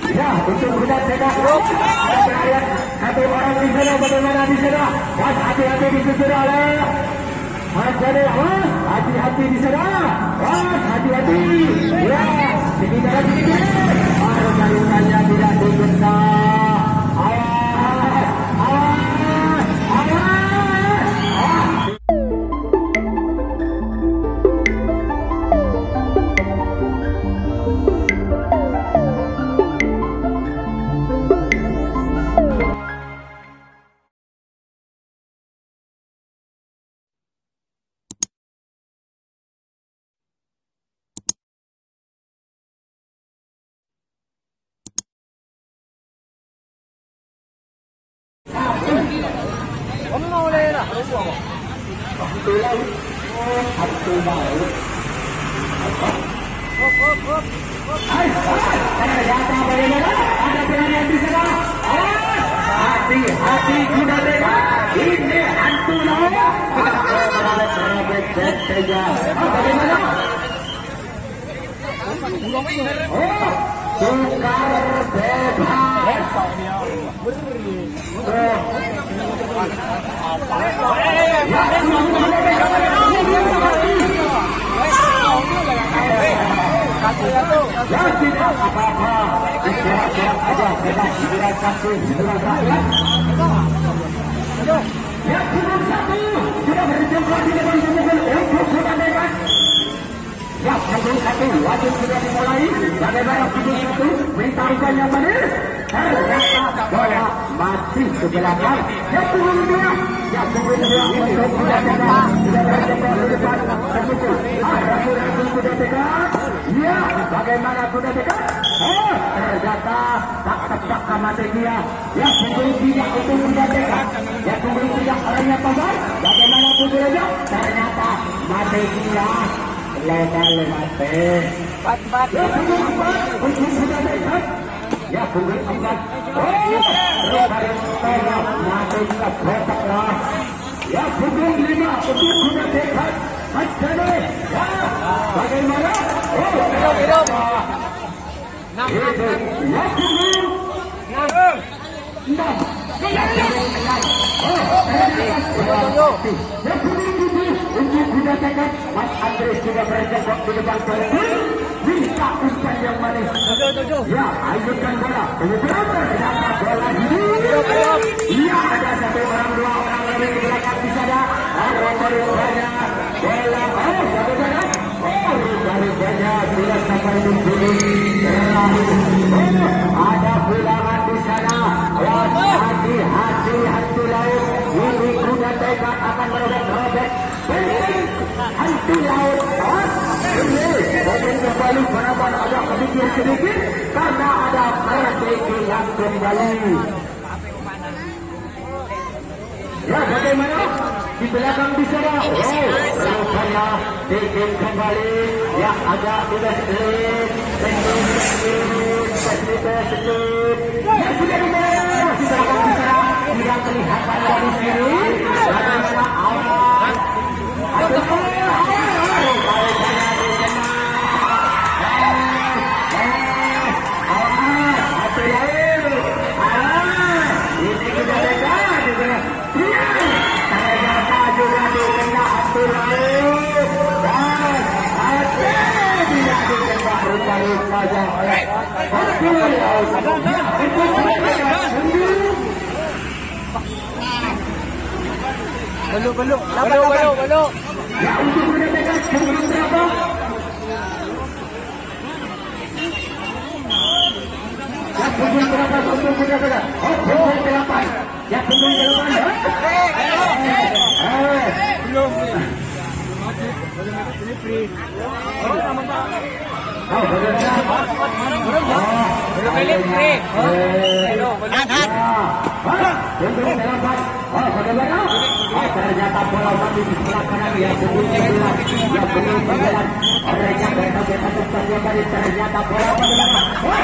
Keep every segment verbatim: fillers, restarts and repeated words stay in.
Ya, untuk kuda tekad. Satu orang di sana, bagaimana di sana? Was, hati-hati di sana oleh. Hati-hati di sana. Was, hati-hati. Ya, sekitar sedikit. Baru kali-kalinya tidak dibentak. Awas, awas, awas. Kamu mau boleh lah. Satu laut, satu laut. Hop, hop, hop. Hai, ternyata bagaimana? Ada pelarian di sana. Hati-hati kuda tega. Ini hantu laut. Bagaimana? Oh, tukar bebas. Ya tidak apa-apa, istirahat aja, bebas istirahat satu, istirahat rakyat. Ya pukul satu sudah berjumpa di depan pukul untuk kuda tega. Ya pukul satu wajib sudah dimulai. Bagaimana pukul satu beritahukan yang benar. Ternyata bola masih ke belakang. Ya pukul dua, ya pukul dua untuk kuda tega sudah berjumpa di depan pukul. Ragu-ragu kuda tega. Ya bagaimana kuda tega? Oh ternyata tak tepat mati dia. Ya pukul tiga untuk kuda tega. Ya pukul tiga orangnya tombol. Bagaimana pukul aja? Ternyata mati dia. Legal mati. Empat-empat. Ya pukul empat untuk kuda tega. Ya pukul empat. Oh Robarin tolak mati dia kotaklah. Ya pukul lima untuk kuda tega. Macam ya bagaimana? Oh Hidup, hidup. Enam, itu ya pukul enam. enam. Ya pukul tujuh untuk kuda tega. Mas Andres sudah berjebak di depan kolektif. Minta umpan yang manis. Tujuh, tujuh. Ya, ayunkan bola. Kemudian ternyata bola Hidup, hidup. iya ada satu orang dua orang lebih di belakang di sana. Ada bola bola. Oh, satu sana. Oh, bola tidak sampai di sini. Oh, ada bilangan di sana. Hati-hati hantu laut. Ini kuda tega akan merobek-robek. Hantu laut. Ini mungkin kembali penapan agak sedikit-sedikit karena ada strategi yang kembali. Ya bagaimana? Di belakang di sana. Oh, rupanya bikin kembali. Ya agak sudah sedikit. Sedikit-sedikit. Ya sudah dimulai. Di belakang di sana. Tidak kelihatan dari sini. Bagaimana awal. Ada Belum, belum. Belum, belum, belum. ya untuk mendekat sebelum berapa? Ya pukul berapa untuk mendekat? Oh, pukul delapan. Ya pukul delapan. Eh, Belum. Ini free. Oh, nama-nama. oh, benar. Oh, Belum beli free. Belum, belum. untuk delapan. Oh, bagaimana? Oh, ternyata bola mati di sebelah kanan. Ya pukul sembilan. Ya pukul sembilan. Orangnya berbagai macam saja tadi. Ternyata bola bagaimana? Oh,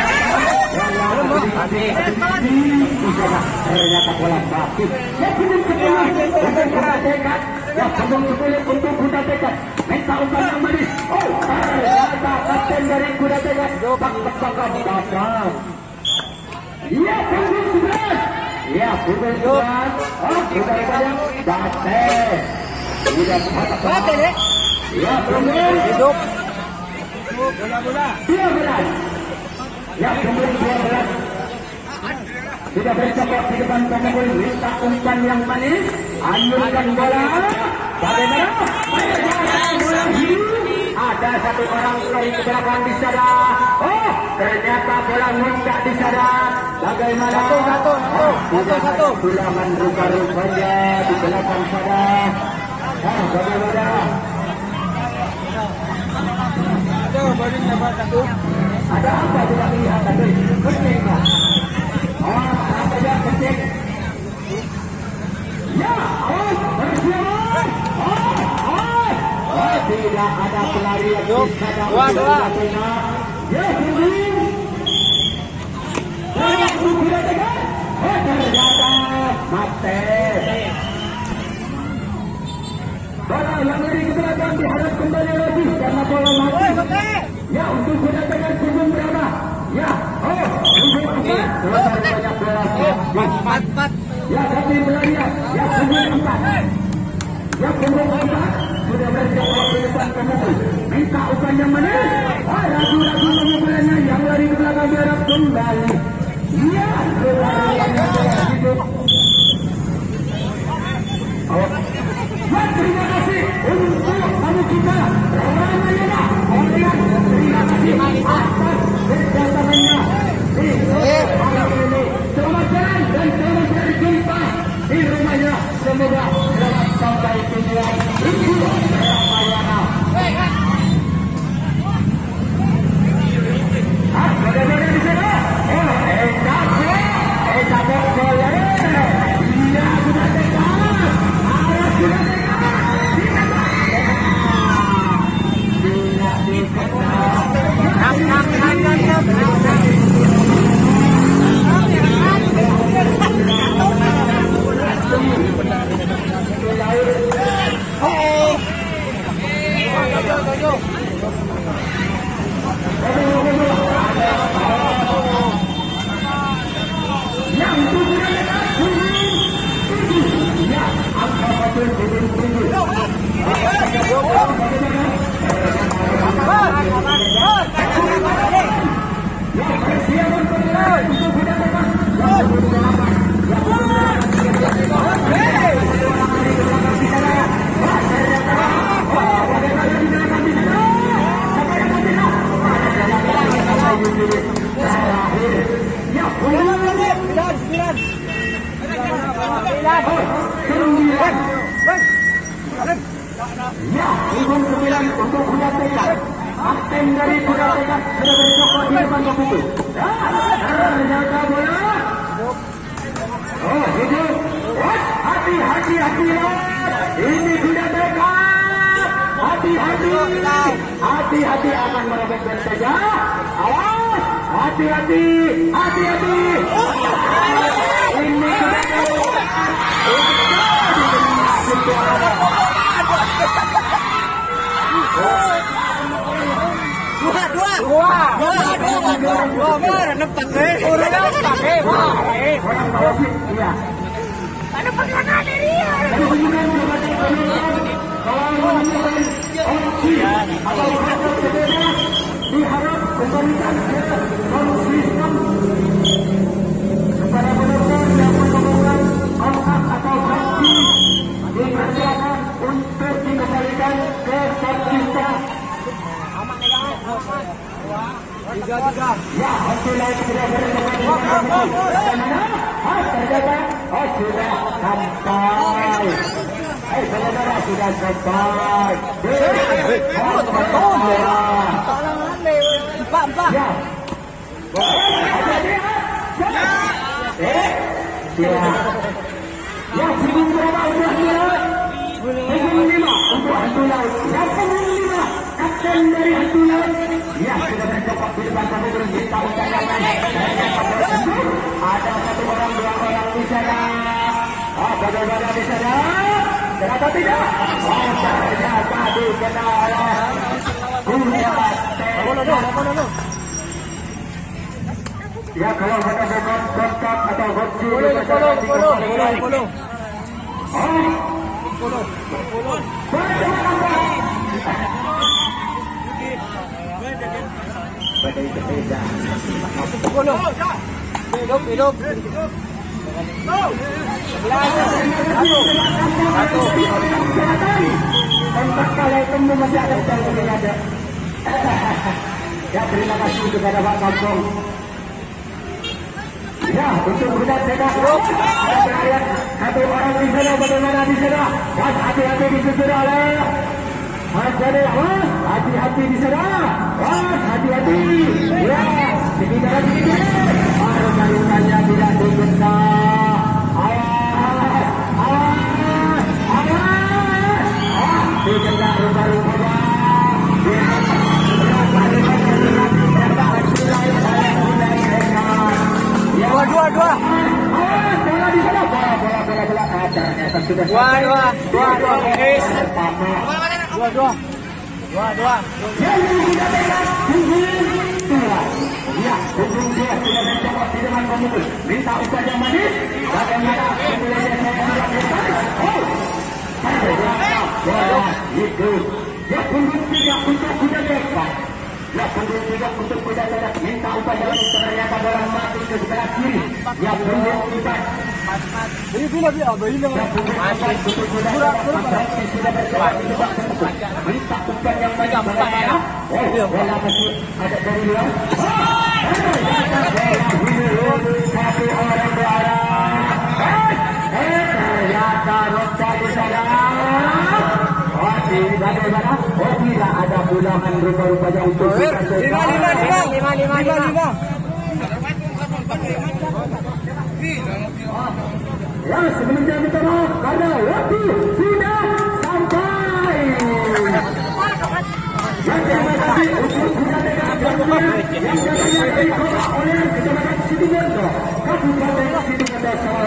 ternyata bola mati. Ya pukul sepuluh untuk kuda tekad. Ya pukul sepuluh untuk kuda tekad. minta umpan yang manis. Oh, ternyata kapten dari Kuda Tegas bakal. Iya, punggung sebelas. Iya, punggung sebelas. Oh, sudah banyak bate. Sudah bate deh. Iya, punggung hidup. Bola-bola. dua belas. Ya, punggung dua belas. Sudah bercokok di depan pemukul, minta umpan yang manis, anjurkan bola. Bagaimana? Bola hidup. Ada satu orang lari ke belakang di sana. Oh, ternyata bola muncak di sana. Bagaimana? Satu, satu, satu, satu, satu. Tulangan rupa-rupanya di belakang sana. Ah, bagaimana? Ada baru dapat satu. Ada apa tidak lihat tadi? Kucing lah. Oh, apa dia kucing? Ya, oh, bersiap. Oh, oh, oh, tidak ada pelarian di sana. Dua, dua. Ya, kucing. Bola sudah dekat. Oh, ternyata mati. Bola yang dari ke belakang diharap kembali lagi karena bola mati. Ya, untuk Kuda Tegas punggung berapa? Ya, oh, punggung empat. Selesai banyak bola. Empat, empat. Ya, tapi pelarian. Ya, punggung empat. Ya, punggung empat. Sudah berjauh ke depan pemukul. Minta umpan yang mana? Oh, ragu-ragu pemukulannya yang lari ke belakang diharap kembali. Ya, pelarian yang bola hidup. Oh, ya, terima kasih untuk tamu kita Ramayana. Oleh terima kasih atas kedatangannya di malam ini. Selamat jalan dan selamat berjumpa di rumahnya. Semoga selamat sampai tujuan. Ibu Ramayana. Ah, bagaimana di sana? Oh, eh, capek, eh, capek boleh. Iya, sudah dekat. Awas, sudah dekat. Nak, nak, nak, nak, nak, nak. Ya, punggung sembilan untuk Kuda Tegas. Kapten dari Kuda Tegas sudah bercokok di depan pemukul. Ya, terjaga bola. Oh, hidup. Hati, hati, hati. Ini Kuda Tegas. Hati, hati. Hati, hati akan merobek saja. Awas. Hati, hati. Hati, hati. Ini Kuda Tegas. Dua, dua, dua, dua, dua, dua, dua, mana nempak eh? Udah nempak eh, wah, eh. Iya. Ada pengalaman dia. Diharap memberikan konsisten kepada penonton yang menemukan kontak atau saksi dipersilakan untuk dikembalikan ke konsisten. Tiga, tiga. Ya, hasil lain sudah berjalan. Ah, ternyata, oh sudah sampai. Eh, saudara sudah sampai. Eh, oh, teman-teman. Empat, empat. Ya. Eh, ya. Ya, punggung berapa untuk hantu laut? Punggung lima untuk hantu laut. Ya, punggung lima. Kapten dari hantu laut. Ya, sudah bercokok di depan kamu berhenti umpan yang lain. Ada satu orang, dua orang di sana. Ah, bagaimana di sana? Kenapa tidak? Oh, ternyata dikenal oleh ya, kalau ada bukan kontak atau gocci Puluh, puluh, puluh, puluh, puluh. oh, Puluh, puluh. Puluh. Hidup, hidup. Satu. Satu. kontak kalau itu masih ada yang ada. Ya, terima kasih kepada Pak Kampung. Ya, untuk budak tidak satu orang di sana, bagaimana di sana? Was, hati-hati di sana oleh Mas Jade. Was, hati-hati di sana. Was, hati-hati. Ya, sekitar sini. Baru kali-kalinya tidak dikenal. Awas, awas, awas. Ah, dikenal rupa-rupa. Dua, dua, dua. Bola di sana, bola, bola, bola, bola. Ah, ternyata sudah Dua, dua, dua, dua, guys. pertama. Dua, dua. Dua, dua. Yang sudah pegang punggung dua. Ya, punggung dua sudah mencoba di depan pemukul. Minta upah yang manis. Bagaimana pemulainya saya melakukan? Oh, bola itu. Ya, punggung tiga untuk kuda depan. Ya, punggung tiga untuk kuda depan. Minta upah yang manis. Ternyata bola mati ke sebelah kiri. Ya, punggung empat. Beri bila bila, beri bila. Minta umpan yang banyak bagaimana? Oh, bola masih ada dari luar. Satu orang berada. Eh, ternyata Roca di sana. Oh, ini bagaimana? Oh, tidak ada pulangan rupa-rupanya untuk kita. Lima, lima, lima, lima, lima, lima, lima. Ya, sebenarnya kita mau karena waktu sudah sampai. Yang terima kasih untuk kita dengan yang datangnya dari kota oleh Kecamatan Situbondo, Kabupaten Situbondo.